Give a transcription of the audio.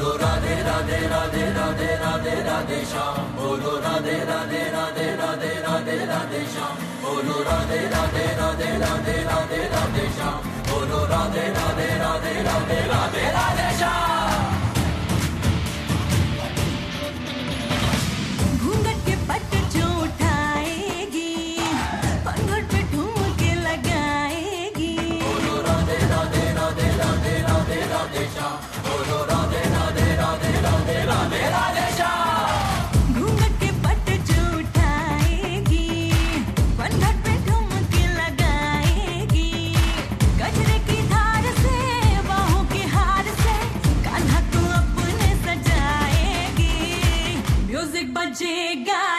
बोलो राधे राधे राधे राधे राधे राधे श्याम, बोलो राधे राधे राधे राधे राधे राधे श्याम, बोलो राधे राधे राधे राधे राधे राधे श्याम, बोलो राधे राधे राधे राधे राधे राधे श्याम। घूंघट के पट जो उठाएगी, पनघट पे ठुमके लगाएगी, बोलो राधे राधे राधे राधे राधे राधे श्याम, बोलो राधे राधे राधे राधे राधे राधे श्याम। घूंघट के पट जो उठाएगी, पनघट पे ठुमके लगाएगी, गजरे की धार से बाहों के हार से कान्हा को अपने सजाएगी। म्यूजिक बजेगा